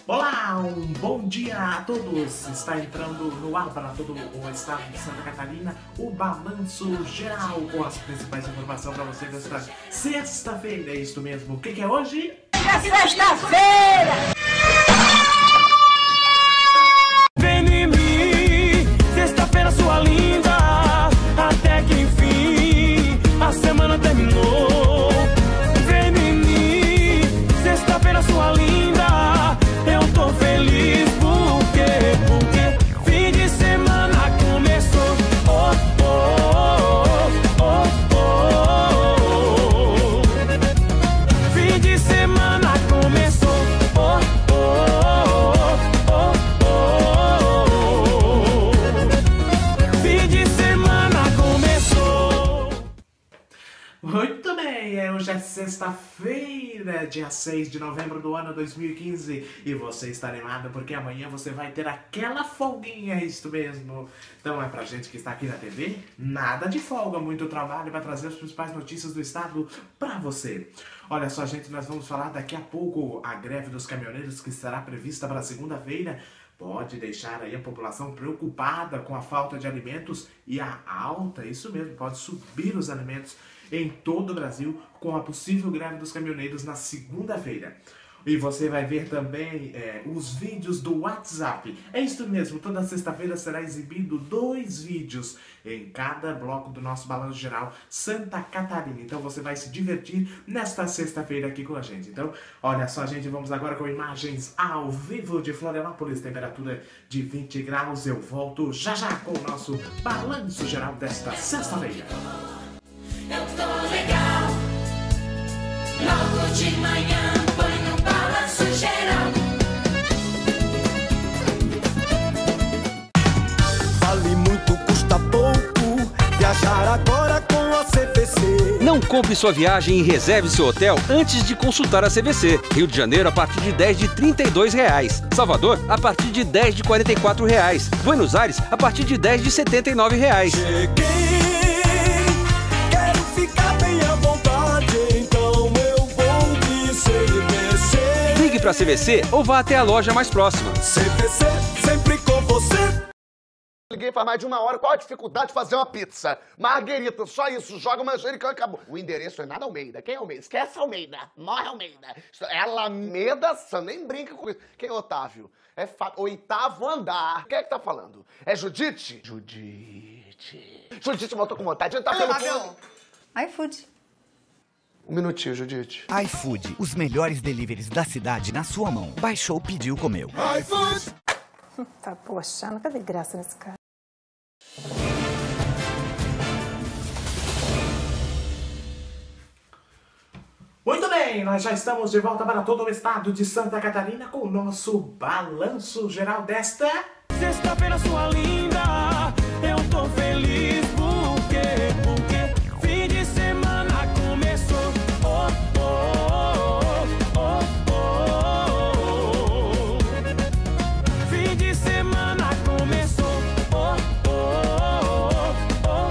Olá, um bom dia a todos! Está entrando no ar para todo o estado de Santa Catarina o Balanço Geral com as principais informações para você nesta sexta-feira. É isso mesmo. O que é hoje? É sexta-feira! Vem em mim, sexta-feira sua linda, até que enfim a semana terminou. Vem em mim, sexta-feira sua linda, eu tô feliz porque fim de semana começou. Oh, oh, oh, oh, oh. Fim de semana começou. Oh, oh, oh, oh. Fim de semana começou. Muito bem, hoje é sexta-feira, dia 6 de novembro do ano 2015 e você está animado porque amanhã você vai ter aquela folguinha, é isso mesmo. Então é pra gente que está aqui na TV, nada de folga, muito trabalho para trazer as principais notícias do estado pra você. Olha só, gente, nós vamos falar daqui a pouco a greve dos caminhoneiros que estará prevista para segunda-feira. Pode deixar aí a população preocupada com a falta de alimentos e a alta, isso mesmo, pode subir os alimentos em todo o Brasil com a possível greve dos caminhoneiros na segunda-feira. E você vai ver também os vídeos do WhatsApp. É isso mesmo, toda sexta-feira será exibido 2 vídeos em cada bloco do nosso Balanço Geral Santa Catarina. Então você vai se divertir nesta sexta-feira aqui com a gente. Então, olha só, gente, vamos agora com imagens ao vivo de Florianópolis, temperatura de 20 graus. Eu volto já já com o nosso Balanço Geral desta sexta-feira. Eu tô legal, logo de manhã põe no Balanço Geral. Vale muito, custa pouco, viajar agora com a CVC. Não compre sua viagem e reserve seu hotel antes de consultar a CVC. Rio de Janeiro a partir de 10 de R$ 32,00. Salvador a partir de 10 de R$ 44,00. Buenos Aires a partir de 10 de R$ 79,00. Cheguei, quero ficar bem à vontade, então eu vou de CVC. Ligue para a CVC ou vá até a loja mais próxima. CVC, sempre com você. Liguei faz mais de uma hora. Qual a dificuldade de fazer uma pizza? Marguerita, só isso. Joga manjericão e acabou. O endereço é nada Almeida. Quem é Almeida? Esquece Almeida. Morre Almeida. É Alameda San. Nem brinca com isso. Quem é Otávio? É fato. 8º andar. Quem é que tá falando? É Judite? Judite. Judite voltou com vontade de entrar pelo fundo. iFood. Um minutinho, Judite. iFood, os melhores deliveries da cidade na sua mão. Baixou, pediu, comeu. iFood! Tá, poxa, nunca dei graça nesse cara. Muito bem, nós já estamos de volta para todo o estado de Santa Catarina com o nosso Balanço Geral desta... Sexta-feira sua linda, eu tô feliz porque fim de semana começou. Oh, oh, oh, oh, oh. Fim de semana começou. Oh, oh,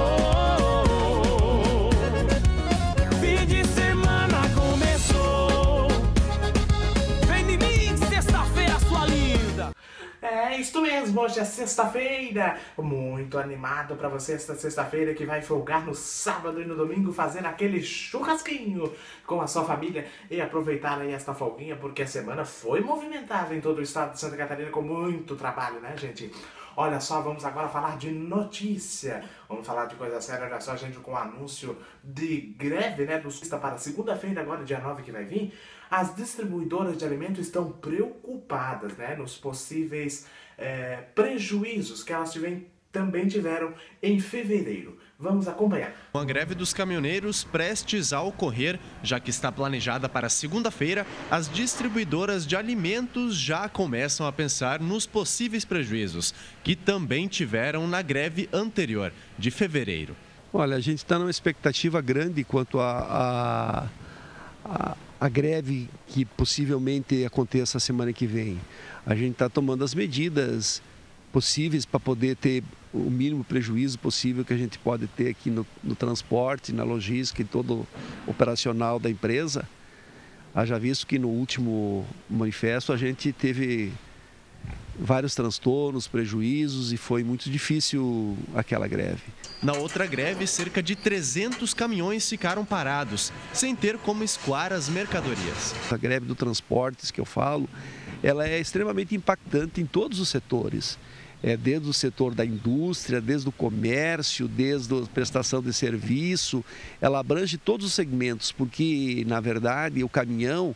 oh, oh. Fim de semana começou. Vem em mim, sexta-feira sua linda. É isso mesmo, hoje é sexta-feira, muito animado pra você esta sexta-feira que vai folgar no sábado e no domingo fazendo aquele churrasquinho com a sua família e aproveitar aí esta folguinha porque a semana foi movimentada em todo o estado de Santa Catarina com muito trabalho, né, gente? Olha só, vamos agora falar de notícia, vamos falar de coisa séria, olha só, gente, com o anúncio de greve, né, do Sexta para segunda-feira, agora dia 9 que vai vir, as distribuidoras de alimentos estão preocupadas, né, nos possíveis prejuízos que elas também tiveram em fevereiro. Vamos acompanhar. Com a greve dos caminhoneiros prestes a ocorrer, já que está planejada para segunda-feira, as distribuidoras de alimentos já começam a pensar nos possíveis prejuízos, que também tiveram na greve anterior, de fevereiro. Olha, a gente está numa expectativa grande quanto a greve que possivelmente aconteça a semana que vem. A gente está tomando as medidas possíveis para poder ter o mínimo prejuízo possível que a gente pode ter aqui no transporte, na logística e todo operacional da empresa. Haja visto que no último manifesto a gente teve vários transtornos, prejuízos e foi muito difícil aquela greve. Na outra greve, cerca de 300 caminhões ficaram parados, sem ter como escoar as mercadorias. A greve do transportes que eu falo, ela é extremamente impactante em todos os setores. Desde o setor da indústria, desde o comércio, desde a prestação de serviço, ela abrange todos os segmentos, porque, na verdade, o caminhão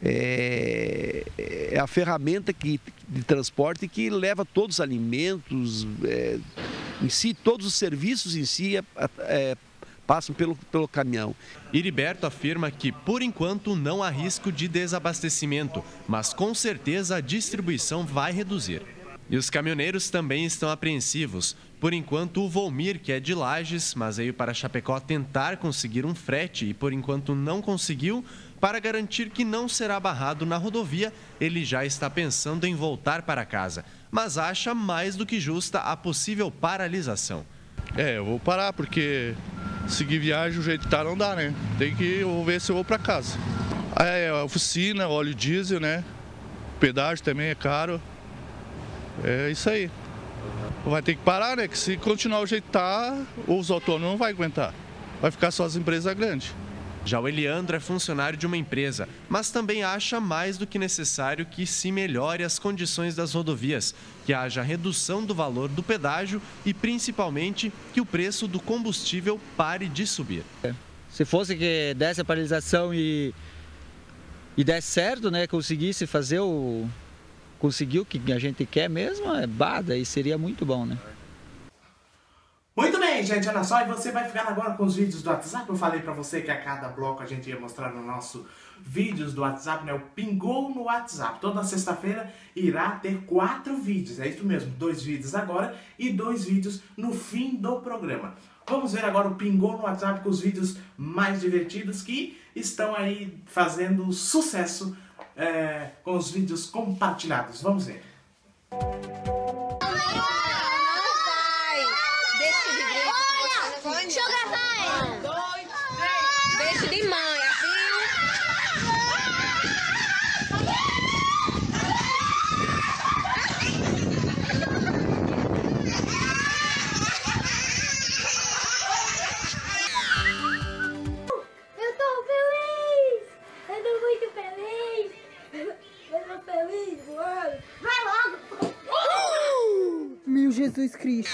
é a ferramenta de transporte que leva todos os alimentos, em si, todos os serviços em si passam pelo caminhão. Iriberto afirma que, por enquanto, não há risco de desabastecimento, mas com certeza a distribuição vai reduzir. E os caminhoneiros também estão apreensivos. Por enquanto, o Volmir, que é de Lages, mas veio para Chapecó tentar conseguir um frete e por enquanto não conseguiu, para garantir que não será barrado na rodovia, ele já está pensando em voltar para casa, mas acha mais do que justa a possível paralisação. Eu vou parar, porque seguir viagem do jeito que tá não dá, né? Tem que ver se eu vou para casa. A oficina, óleo diesel, né? O pedágio também é caro. É isso aí. Vai ter que parar, né? Que se continuar o jeito que tá, os autônomos não vão aguentar. Vai ficar só as empresas grandes. Já o Eliandro é funcionário de uma empresa, mas também acha mais do que necessário que se melhore as condições das rodovias, que haja redução do valor do pedágio e, principalmente, que o preço do combustível pare de subir. Se fosse que desse a paralisação e desse certo, né? Conseguisse fazer conseguir o que a gente quer mesmo, daí seria muito bom, né? Muito bem, gente, olha só, e você vai ficar agora com os vídeos do WhatsApp. Eu falei pra você que a cada bloco a gente ia mostrar no nosso vídeos do WhatsApp, né? O Pingou no WhatsApp. Toda sexta-feira irá ter 4 vídeos, é isso mesmo, 2 vídeos agora e 2 vídeos no fim do programa. Vamos ver agora o Pingou no WhatsApp com os vídeos mais divertidos que estão aí fazendo sucesso com os vídeos compartilhados. Vamos ver. Deixa de manha, Eu tô feliz! Eu tô muito feliz! Eu tô feliz, mano! Vai logo! Meu Jesus Cristo!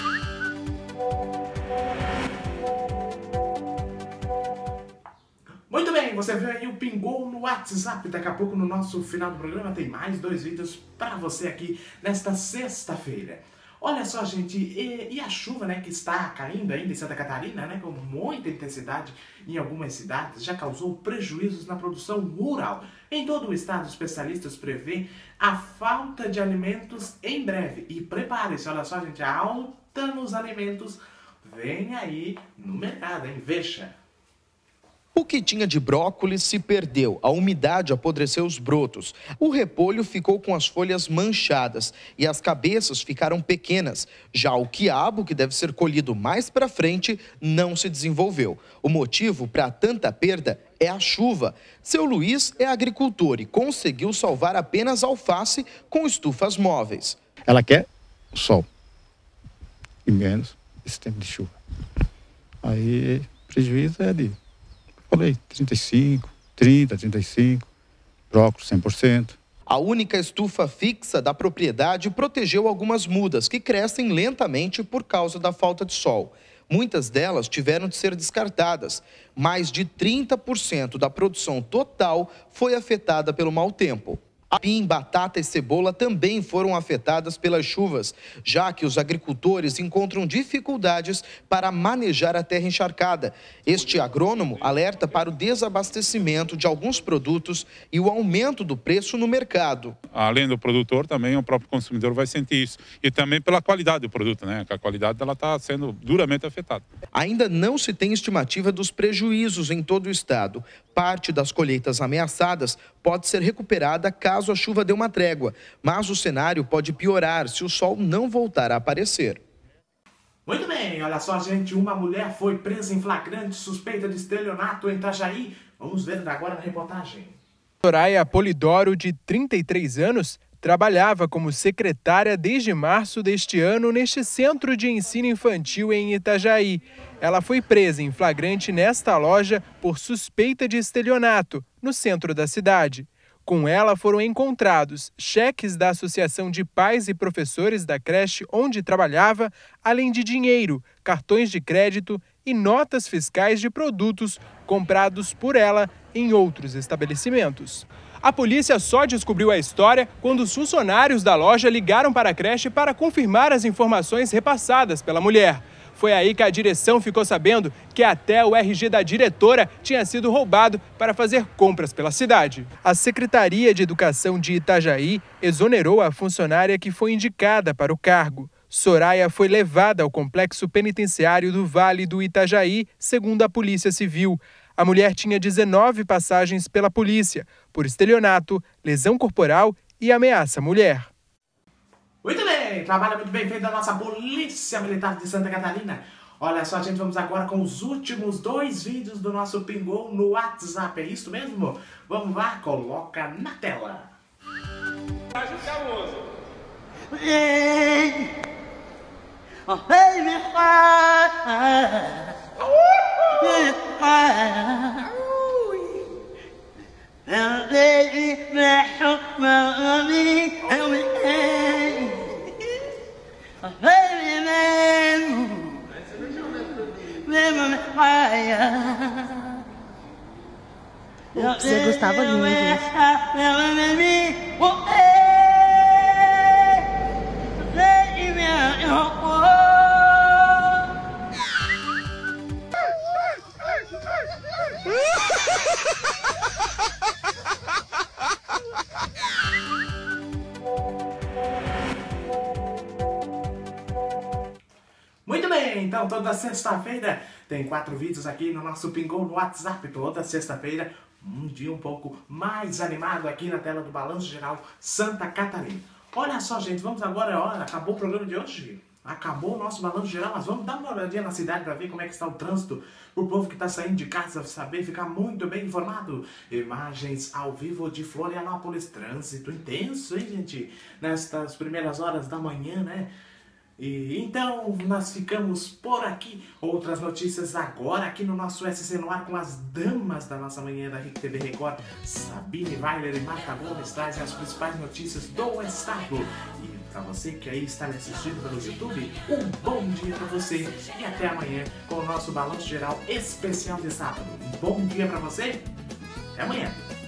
Muito bem, você viu aí o Pingou no WhatsApp. Daqui a pouco no nosso final do programa tem mais 2 vídeos para você aqui nesta sexta-feira. Olha só, gente, e a chuva, né, que está caindo ainda em Santa Catarina, né, com muita intensidade em algumas cidades, já causou prejuízos na produção rural. Em todo o estado, os especialistas prevêem a falta de alimentos em breve. E prepare-se, olha só, gente, a alta nos alimentos vem aí no mercado, hein? Veja. O que tinha de brócolis se perdeu, a umidade apodreceu os brotos. O repolho ficou com as folhas manchadas e as cabeças ficaram pequenas. Já o quiabo, que deve ser colhido mais para frente, não se desenvolveu. O motivo para tanta perda é a chuva. Seu Luiz é agricultor e conseguiu salvar apenas alface com estufas móveis. Ela quer o sol e menos esse tempo de chuva. Aí, prejuízo é de... Falei, 35, 30, 35, brócolis 100%. A única estufa fixa da propriedade protegeu algumas mudas que crescem lentamente por causa da falta de sol. Muitas delas tiveram de ser descartadas. Mais de 30% da produção total foi afetada pelo mau tempo. Capim, batata e cebola também foram afetadas pelas chuvas, já que os agricultores encontram dificuldades para manejar a terra encharcada. Este agrônomo alerta para o desabastecimento de alguns produtos e o aumento do preço no mercado. Além do produtor, também o próprio consumidor vai sentir isso. E também pela qualidade do produto, né? Que a qualidade está sendo duramente afetada. Ainda não se tem estimativa dos prejuízos em todo o estado. Parte das colheitas ameaçadas pode ser recuperada caso a chuva dê uma trégua, mas o cenário pode piorar se o sol não voltar a aparecer. Muito bem, olha só, gente, uma mulher foi presa em flagrante suspeita de estelionato em Itajaí. Vamos ver agora na reportagem. Soraya Polidoro, de 33 anos, trabalhava como secretária desde março deste ano neste centro de ensino infantil em Itajaí. Ela foi presa em flagrante nesta loja por suspeita de estelionato, no centro da cidade. Com ela foram encontrados cheques da Associação de Pais e Professores da creche onde trabalhava, além de dinheiro, cartões de crédito e notas fiscais de produtos comprados por ela em outros estabelecimentos. A polícia só descobriu a história quando os funcionários da loja ligaram para a creche para confirmar as informações repassadas pela mulher. Foi aí que a direção ficou sabendo que até o RG da diretora tinha sido roubado para fazer compras pela cidade. A Secretaria de Educação de Itajaí exonerou a funcionária que foi indicada para o cargo. Soraya foi levada ao complexo penitenciário do Vale do Itajaí, segundo a Polícia Civil. A mulher tinha 19 passagens pela polícia, por estelionato, lesão corporal e ameaça à mulher. Muito bem, trabalho muito bem feito da nossa Polícia Militar de Santa Catarina. Olha só, gente, vamos agora com os últimos 2 vídeos do nosso Pingou no WhatsApp. É isso mesmo? Vamos lá, coloca na tela. Você gostava de mim, gente. Muito bem, então toda sexta-feira tem 4 vídeos aqui no nosso Pingou no WhatsApp. Toda sexta-feira, um dia um pouco mais animado aqui na tela do Balanço Geral Santa Catarina. Olha só, gente, vamos agora, olha, acabou o programa de hoje. Acabou o nosso Balanço Geral, mas vamos dar uma olhadinha na cidade para ver como é que está o trânsito. O povo que está saindo de casa saber ficar muito bem informado. Imagens ao vivo de Florianópolis, trânsito intenso, hein, gente? Nestas primeiras horas da manhã, né? E então nós ficamos por aqui. Outras notícias agora aqui no nosso SC no ar com as damas da nossa manhã da RIC TV Record. Sabine Weiler e Marta Gomes trazem as principais notícias do estado. E para você que aí está me assistindo pelo YouTube, um bom dia para você e até amanhã com o nosso Balanço Geral especial de sábado. Um bom dia para você, até amanhã.